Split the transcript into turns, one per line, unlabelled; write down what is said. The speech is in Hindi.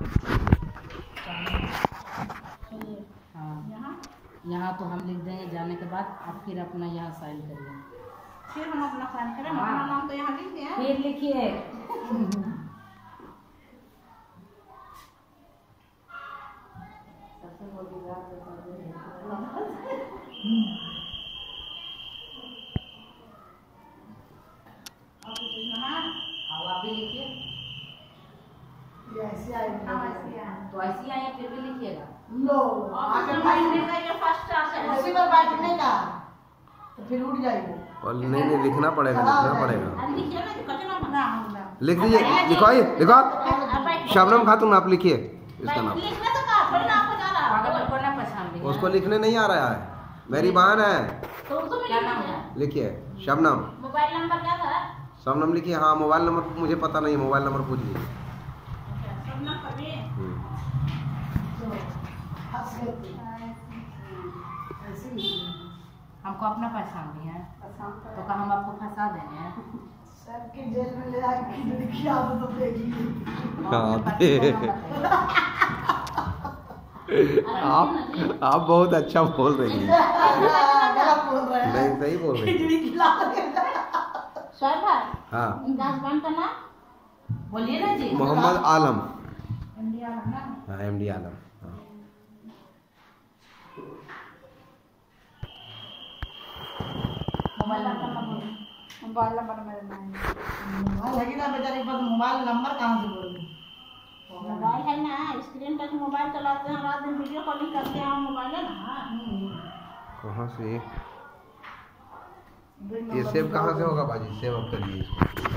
हाँ, यहाँ तो हम लिख देंगे, जाने के बाद आप फिर अपना यहाँ साइन करिए।
फिर हम अपना साइन करें। अपना नाम तो यहाँ लिख दिया।
फिर लिखिए। आप भी लिखिए।
ऐसे आएगी
तो ऐसी आए फिर भी लिखिएगा।
लो आगे बैठने का ये फर्स्ट उसी पर बैठने का तो फिर उठ जाएगी।
और नहीं लिखना पड़ेगा, लिखना पड़ेगा।
लिखिए ना, कचो ना
लिख दीजिए, लिखवाइए, लिखो। शबनम खातून आप लिखिए इसका नाम।
लिखने तो का थोड़ी ना आपको जा रहा
पागल को ना पहचान लिया।
उसको लिखने नहीं आ रहा है, मेरी बहन है।
तो उसको क्या नाम है?
लिखिए शबनम।
मोबाइल नंबर क्या था?
शबनम लिखिए। हाँ, मोबाइल नंबर मुझे पता नहीं है, मोबाइल नंबर पूछ लीजिए।
शबनम कभी
हमको अपना पहचान लिया है तो क्या हम आपको फंसा देंगे?
सबके जेल में ले आके लड़की आदत तो देगी।
आप बहुत अच्छा बोल रही हैं।
गलत बोल रहे हैं।
नहीं, सही बोल रही हैं। हाँ,
का नाम
बोलिए ना जी।
मोहम्मद आलम।
इंडिया में ना।
हाँ, MD आलम। हाँ।
मोबाइल नंबर मेरा नाम मोबाइल है कि ना बेचारे के पास मोबाइल नंबर कहाँ से बोलूं? मोबाइल है ना, स्क्रीन टच मोबाइल चलाते हैं, रात दिन वीडियो कॉलिंग करते हैं, मोबाइल है ना।
कहाँ से ये सेव कहाँ से होगा बाजी? सेव आप करिए इसको।